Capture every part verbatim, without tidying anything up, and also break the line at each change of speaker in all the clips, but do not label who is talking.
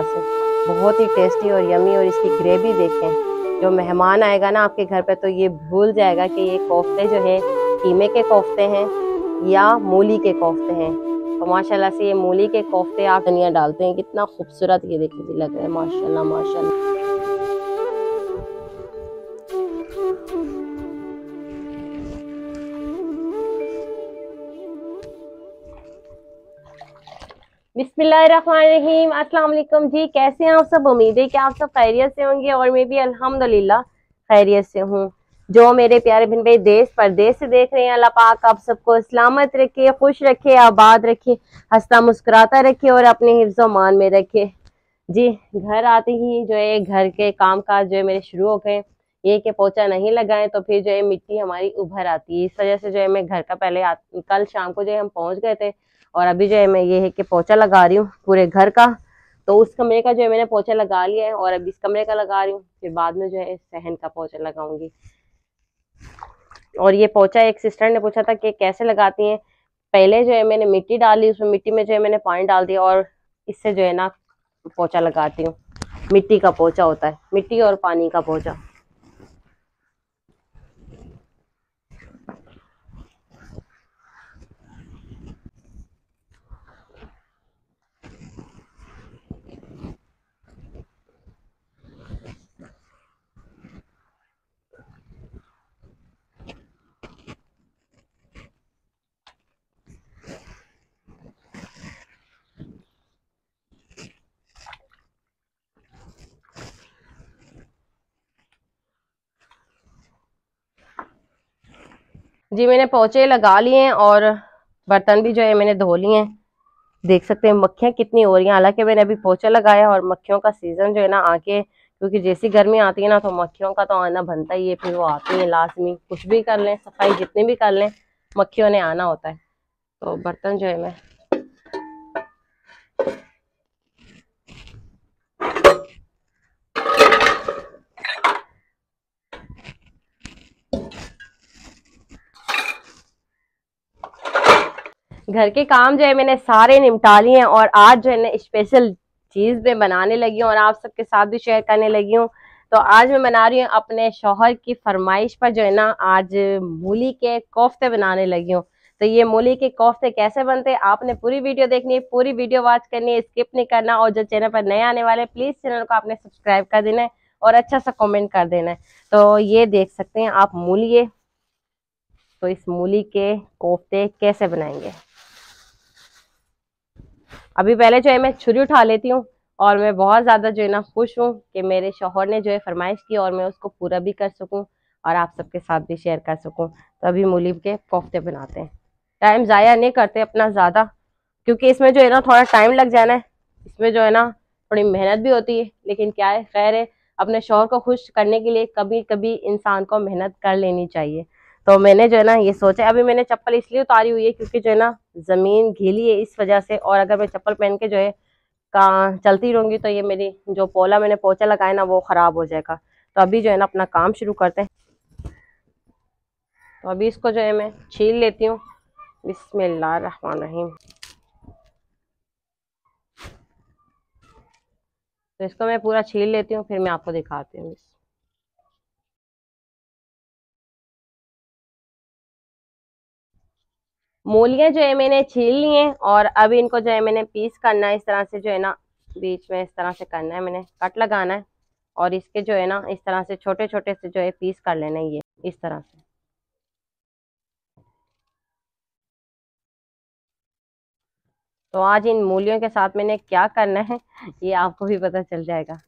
से, बहुत ही टेस्टी और यमी। और इसकी ग्रेवी देखें, जो मेहमान आएगा ना आपके घर पे तो ये भूल जाएगा कि ये कोफ्ते जो है कीमे के कोफ्ते हैं या मूली के कोफ्ते हैं। तो माशाल्लाह से ये मूली के कोफ्ते आप धनिया डालते हैं, कितना खूबसूरत ये देखिए लग रहा है, माशाल्लाह माशाल्लाह। बिस्मिल्लाहिर्रहमानिर्रहीम, अस्सलाम वालेकुम जी। कैसे हैं आप सब? उम्मीद है कि आप सब खैरियत से होंगे और मैं भी अल्हम्दुलिल्लाह खैरियत से हूँ। जो मेरे प्यारे बहन भाई देश परदेश से देख रहे हैं, अल्लाह पाक आप सबको सलामत रखे, खुश रखे, आबाद रखे, हंसता मुस्कुराता रखे और अपने हिफ्ज़ मान में रखे जी। घर आते ही जो है घर के काम काज जो है मेरे शुरू हो गए। ये कि पोछा नहीं लगाएं तो फिर जो है मिट्टी हमारी उभर आती है। इस वजह से जो है मैं घर का पहले आ, कल शाम को जो है हम पहुंच गए थे और अभी जो है मैं ये है कि पोछा लगा रही हूँ पूरे घर का। तो उस कमरे का जो है मैंने पोछा लगा लिया है और अभी इस कमरे का लगा रही हूँ, फिर बाद में जो है सहन का पोछा लगाऊंगी। और ये पोछा एक सिस्टर ने पूछा था कि कैसे लगाती हैं। पहले जो है मैंने मिट्टी डाली, उसमें मिट्टी में जो है मैंने पानी डाल दिया और इससे जो है ना पोछा लगाती हूँ। मिट्टी का पोछा होता है, मिट्टी और पानी का पोछा। जी मैंने पोछे लगा लिए हैं और बर्तन भी जो है मैंने धो लिए हैं। देख सकते हैं मक्खियां कितनी हो रही हैं। हालांकि मैंने अभी पोछा लगाया और मक्खियों का सीजन जो है ना आके, क्योंकि जैसी गर्मी आती है ना तो मक्खियों का तो आना बनता ही है। फिर वो आती है लाजमी, कुछ भी कर लें, सफाई जितनी भी कर लें, मक्खियों ने आना होता है। तो बर्तन जो है मैं घर के काम जो है मैंने सारे निपटा लिए हैं और आज जो है ना स्पेशल चीज मैं बनाने लगी हूँ और आप सबके साथ भी शेयर करने लगी हूँ। तो आज मैं बना रही हूँ अपने शौहर की फरमाइश पर जो है ना आज मूली के कोफ्ते बनाने लगी हूँ। तो ये मूली के कोफ्ते कैसे बनते हैं आपने पूरी वीडियो देखनी है, पूरी वीडियो वॉच करनी है, स्किप नहीं करना। और जो चैनल पर नए आने वाले प्लीज चैनल को आपने सब्सक्राइब कर देना है और अच्छा सा कमेंट कर देना है। तो ये देख सकते हैं आप मूली, तो इस मूली के कोफ्ते कैसे बनाएंगे। अभी पहले जो है मैं छुरी उठा लेती हूँ और मैं बहुत ज़्यादा जो है ना खुश हूँ कि मेरे शौहर ने जो है फरमाइश की और मैं उसको पूरा भी कर सकूँ और आप सबके साथ भी शेयर कर सकूँ। तो अभी मूली के कोफ्ते बनाते हैं। टाइम ज़ाया नहीं करते अपना ज़्यादा, क्योंकि इसमें जो है ना थोड़ा टाइम लग जाना है, इसमें जो है ना थोड़ी मेहनत भी होती है, लेकिन क्या है खैर है, अपने शौहर को खुश करने के लिए कभी कभी इंसान को मेहनत कर लेनी चाहिए। तो मैंने जो है ना ये सोचा, अभी मैंने चप्पल इसलिए उतारी हुई है क्योंकि जो है ना जमीन गीली है इस वजह से, और अगर मैं चप्पल पहन के जो है का चलती रहूंगी तो ये मेरी जो पोला मैंने पोछा लगाया ना वो खराब हो जाएगा। तो अभी जो है ना अपना काम शुरू करते हैं। तो अभी इसको जो है मैं छील लेती हूँ। बिस्मिल्लाहिर्रहमानिर्रहीम। तो इसको मैं पूरा छील लेती हूँ, फिर मैं आपको दिखाती हूँ। मूलियाँ जो है मैंने छील ली हैं और अभी इनको जो है मैंने पीस करना है। इस तरह से जो है ना बीच में इस तरह से करना है, मैंने कट लगाना है और इसके जो है ना इस तरह से छोटे छोटे से जो है पीस कर लेना है, ये इस तरह से। तो आज इन मूलियों के साथ मैंने क्या करना है ये आपको भी पता चल जाएगा।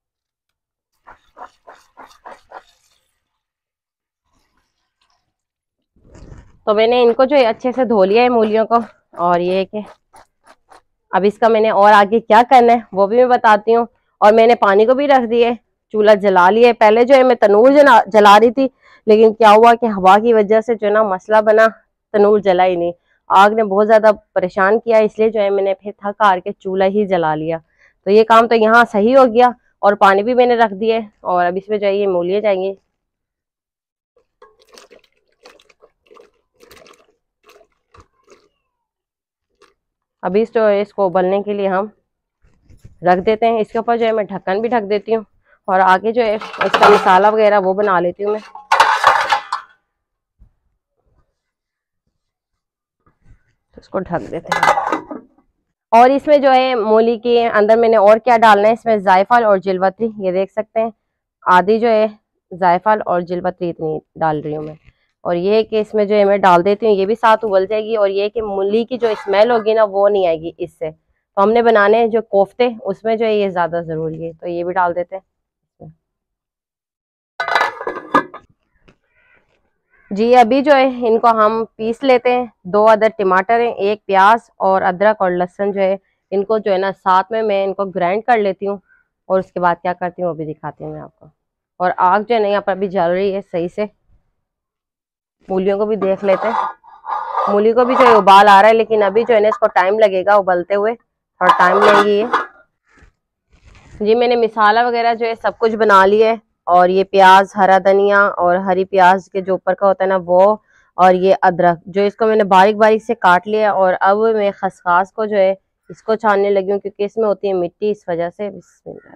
तो मैंने इनको जो है अच्छे से धो लिया है मूलियों को, और ये है कि अब इसका मैंने और आगे क्या करना है वो भी मैं बताती हूँ। और मैंने पानी को भी रख दिया है, चूल्हा जला लिया है। पहले जो है मैं तनूर जला जला रही थी, लेकिन क्या हुआ कि हवा की वजह से जो है ना मसला बना, तनूर जला ही नहीं। आग ने बहुत ज्यादा परेशान किया, इसलिए जो है मैंने फिर थक हार के चूल्हा ही जला लिया। तो ये काम तो यहाँ सही हो गया और पानी भी मैंने रख दिया है और अब इसमें जो है ये मूलियाँ जाएंगी। अभी इस जो है इसको उबलने के लिए हम रख देते हैं। इसके ऊपर जो है मैं ढक्कन भी ढक देती हूँ और आगे जो है इसका मसाला वगैरह वो बना लेती हूँ मैं। तो इसको ढक देते हैं। और इसमें जो है मूली के अंदर मैंने और क्या डालना है, इसमें जायफल और जिलवतरी, ये देख सकते हैं आधी जो है जायफल और जिलवतरी इतनी डाल रही हूँ मैं। और ये है कि इसमें जो है मैं डाल देती हूँ, ये भी साथ उबल जाएगी। और ये है कि मूली की जो स्मेल होगी ना वो नहीं आएगी इससे। तो हमने बनाने हैं जो कोफ्ते, उसमें जो है ये ज्यादा जरूरी है, तो ये भी डाल देते हैं। जी अभी जो है इनको हम पीस लेते हैं। दो अदर टमाटर हैं, एक प्याज और अदरक और लहसुन जो है इनको जो है ना साथ में मैं इनको ग्राइंड कर लेती हूँ। और उसके बाद क्या करती हूँ वो भी दिखाती हूँ मैं आपको। और आग जो है ना यहाँ पर अभी जल रही है सही से। मूलियों को भी देख लेते हैं। मूली को भी जो है उबाल आ रहा है, लेकिन अभी जो है ना इसको टाइम लगेगा उबलते हुए, थोड़ा टाइम लेंगी ये। जी मैंने मिसाला वगैरह जो है सब कुछ बना लिया है। और ये प्याज, हरा धनिया और हरी प्याज के जो ऊपर का होता है ना वो, और ये अदरक जो इसको मैंने बारीक बारीक से काट लिया। और अब मैं खसखस को जो है इसको छानने लगी हूँ, क्योंकि इसमें होती है मिट्टी, इस वजह से। बिस्मिल्लाह।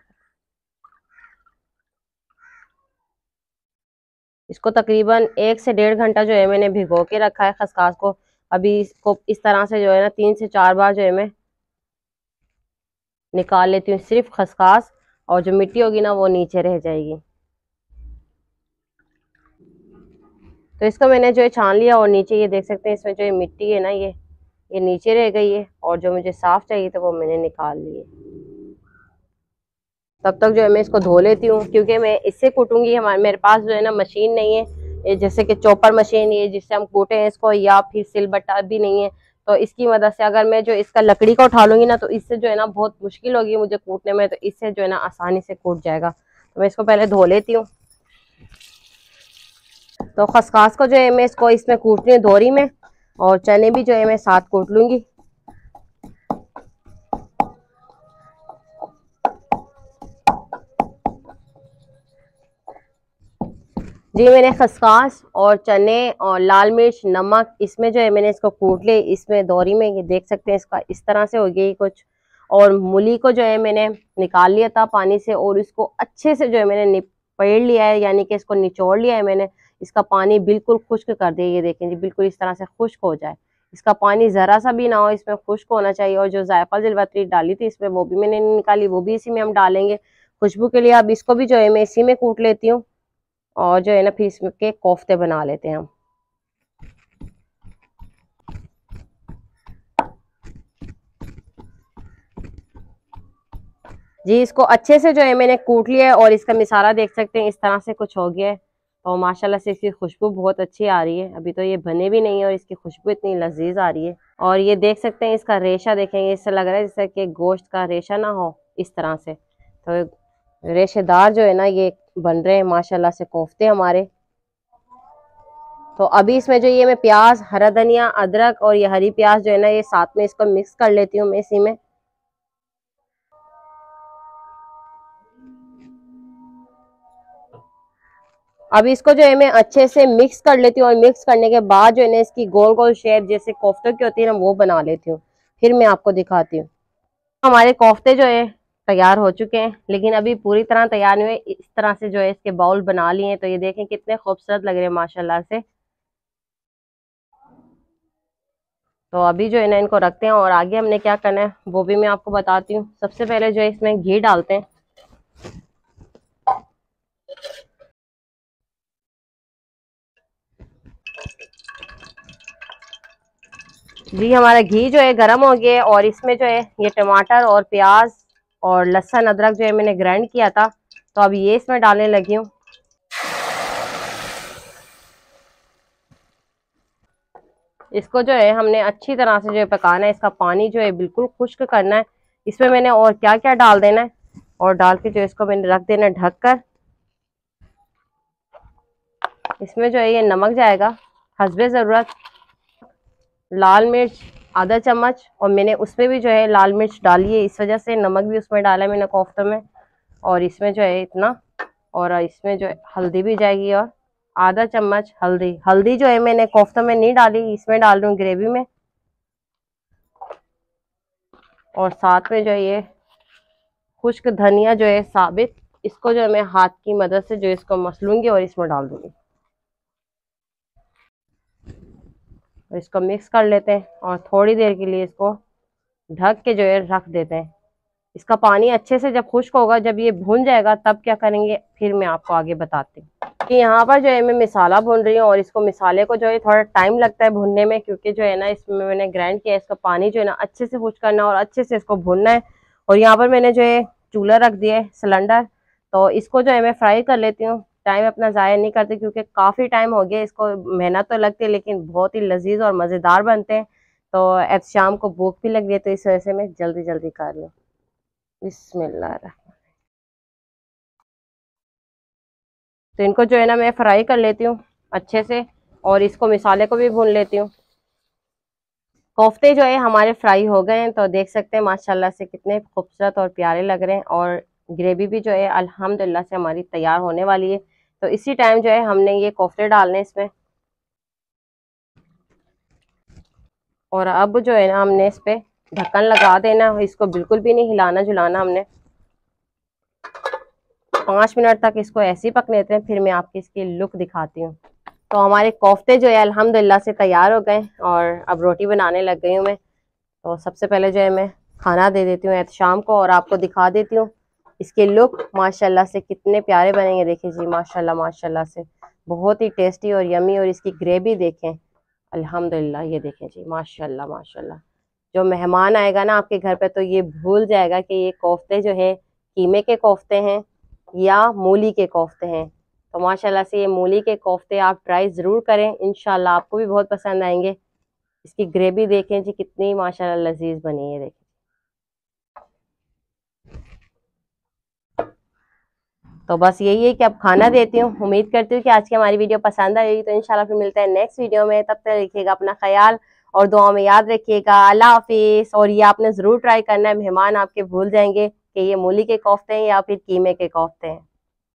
इसको तकरीबन एक से डेढ़ घंटा जो है मैंने भिगो के रखा है खसखस को। अभी इसको इस तरह से जो है ना तीन से चार बार जो है मैं निकाल लेती हूँ सिर्फ खसखस, और जो मिट्टी होगी ना वो नीचे रह जाएगी। तो इसको मैंने जो है छान लिया। और नीचे ये देख सकते हैं इसमें जो ये मिट्टी है ना ये ये नीचे रह गई है। और जो मुझे साफ चाहिए था वो मैंने निकाल लिए। तब तक जो है मैं इसको धो लेती हूँ, क्योंकि मैं इससे कूटूंगी। हमारे मेरे पास जो है ना मशीन नहीं है, ये जैसे कि चॉपर मशीन ये जिससे हम कूटे हैं इसको, या फिर सिलबट्टा भी नहीं है। तो इसकी मदद से अगर मैं जो इसका लकड़ी को उठा लूंगी ना तो इससे जो है ना बहुत मुश्किल होगी मुझे कूटने में। तो इससे जो है ना आसानी से कूट जाएगा। तो मैं इसको पहले धो लेती हूँ। तो खसखस को जो है मैं इसको इसमें कूटनी हूँ दोरी में। और चने भी जो है मैं साथ कूट लूंगी। जी मैंने खसखस और चने और लाल मिर्च, नमक, इसमें जो है मैंने इसको कूट ले इसमें दोरी में। ये देख सकते हैं इसका इस तरह से हो गई कुछ। और मूली को जो है मैंने निकाल लिया था पानी से, और इसको अच्छे से जो है मैंने निपेड़ लिया है, यानी कि इसको निचोड़ लिया है मैंने। इसका पानी बिल्कुल खुश्क कर दिया। ये देखें जी बिल्कुल इस तरह से खुश्क हो जाए। इसका पानी जरा सा भी ना हो, इसमें खुश्क होना चाहिए। और जो जायफल जिलवतरी डाली थी इसमें वो भी मैंने निकाली, वो भी इसी में हम डालेंगे खुशबू के लिए। अब इसको भी जो है मैं इसी में कूट लेती हूँ। और जो है ना फिर इसके कोफ्ते बना लेते हैं हम। जी इसको अच्छे से जो है मैंने कूट लिया है। और इसका मिसाला देख सकते हैं इस तरह से कुछ हो गया है। और माशाल्लाह से इसकी खुशबू बहुत अच्छी आ रही है। अभी तो ये बने भी नहीं है और इसकी खुशबू इतनी लजीज आ रही है। और ये देख सकते हैं इसका रेशा देखेंगे, इससे लग रहा है जैसे कि गोश्त का रेशा ना हो इस तरह से। तो रेशेदार जो है ना ये बन रहे हैं माशाल्लाह से कोफ्ते हमारे। तो अभी इसमें जो ये मैं प्याज, हरा धनिया, अदरक और ये हरी प्याज जो है ना ये साथ में इसको मिक्स कर लेती हूँ मैं इसी में। अभी इसको जो है मैं अच्छे से मिक्स कर लेती हूँ। और मिक्स करने के बाद जो है ना इसकी गोल गोल शेप जैसे कोफ्ते की होती है ना वो बना लेती हूँ। फिर मैं आपको दिखाती हूँ। हमारे कोफ्ते जो है तैयार हो चुके हैं, लेकिन अभी पूरी तरह तैयार नहीं हुए। इस तरह से जो है इसके बाउल बना लिए हैं। तो ये देखें कितने खूबसूरत लग रहे हैं माशाल्लाह से। तो अभी जो है ना इनको रखते हैं, और आगे हमने क्या करना है वो भी मैं आपको बताती हूँ। सबसे पहले जो है इसमें घी डालते हैं। जी हमारा घी जो है गर्म हो गया है। और इसमें जो है ये टमाटर और प्याज और लहसुन अदरक जो है मैंने ग्राइंड किया था, तो अब ये इसमें डालने लगी हूँ। इसको जो है हमने अच्छी तरह से जो है पकाना है। इसका पानी जो है बिल्कुल खुश्क करना है। इसमें मैंने और क्या क्या डाल देना है, और डाल के जो इसको मैंने रख देना है ढक कर। इसमें जो है ये नमक जाएगा हस्बे ज़रूरत, लाल मिर्च आधा चम्मच, और मैंने उसमें भी जो है लाल मिर्च डाली है, इस वजह से नमक भी उसमें डाला है मैंने कोफ्ते में। और इसमें जो है इतना, और इसमें जो है हल्दी भी जाएगी, और आधा चम्मच हल्दी। हल्दी जो है मैंने कोफ्ते में नहीं डाली, इसमें डाल रही हूँ ग्रेवी में। और साथ में जो है ये खुश्क धनिया जो है साबित, इसको जो है मैं हाथ की मदद से जो इसको मसलूंगी और इसमें डाल दूंगी। और इसको मिक्स कर लेते हैं और थोड़ी देर के लिए इसको ढक के जो है रख देते हैं। इसका पानी अच्छे से जब खुश्क होगा, जब ये भून जाएगा, तब क्या करेंगे फिर मैं आपको आगे बताती हूँ। कि यहाँ पर जो है मैं मसाला भून रही हूँ और इसको मसाले को जो है थोड़ा टाइम लगता है भूनने में, क्योंकि जो है ना इसमें मैंने ग्राइंड किया, इसका पानी जो है ना अच्छे से खुश्क करना और अच्छे से इसको भूनना है। और यहाँ पर मैंने जो है चूल्हा रख दिया है सिलेंडर, तो इसको जो है मैं फ्राई कर लेती हूँ। टाइम अपना ज़ाया नहीं करती क्योंकि काफ़ी टाइम हो गया, इसको मेहनत तो लगती है लेकिन बहुत ही लजीज और मज़ेदार बनते हैं। तो एहतशाम को भूख भी लग रही है, तो इस वजह से मैं जल्दी जल्दी कर रही हूँ। बिस्मिल्लाह। तो इनको जो है ना मैं फ्राई कर लेती हूँ अच्छे से और इसको मसाले को भी भून लेती हूँ। कोफ्ते जो है हमारे फ्राई हो गए हैं, तो देख सकते हैं माशाल्लाह से कितने खूबसूरत और प्यारे लग रहे हैं। और ग्रेवी भी जो है अल्हम्दुलिल्लाह से हमारी तैयार होने वाली है। तो इसी टाइम जो है हमने ये कोफ्ते डालने इसमें, और अब जो है ना हमने इस पे ढक्कन लगा देना, इसको बिल्कुल भी नहीं हिलाना जुलाना हमने। पाँच मिनट तक इसको ऐसे ही पकने देते हैं, फिर मैं आपकी इसकी लुक दिखाती हूँ। तो हमारे कोफ्ते जो है अल्हम्दुलिल्लाह से तैयार हो गए और अब रोटी बनाने लग गई हूँ मैं। तो सबसे पहले जो है मैं खाना दे देती हूँ एहतशाम को और आपको दिखा देती हूँ इसके लुक माशाल्लाह से कितने प्यारे बनेंगे। देखिए जी माशाल्लाह माशाल्लाह से बहुत ही टेस्टी और यमी। और इसकी ग्रेवी देखें अल्हम्दुलिल्लाह, ये देखें जी माशाल्लाह माशाल्लाह। जो मेहमान आएगा ना आपके घर पे तो ये भूल जाएगा कि ये कोफ्ते जो है कीमे के कोफ्ते हैं या मूली के कोफ्ते हैं। तो माशाल्लाह से ये मूली के कोफ्ते आप ट्राई ज़रूर करें, इंशाल्लाह आपको भी बहुत पसंद आएंगे। इसकी ग्रेवी देखें जी कितनी माशाल्लाह लजीज बनी है। देखें तो बस यही है कि अब खाना देती हूँ। उम्मीद करती हूँ कि आज की हमारी वीडियो पसंद आई। तो इंशाल्लाह फिर मिलते हैं नेक्स्ट वीडियो में, तब तक रखिएगा अपना ख्याल और दुआ में याद रखिएगा। अल्लाह हाफिज। और ये आपने ज़रूर ट्राई करना है, मेहमान आपके भूल जाएंगे कि ये मूली के कोफ्ते हैं या फिर कीमे के कोफ्ते हैं।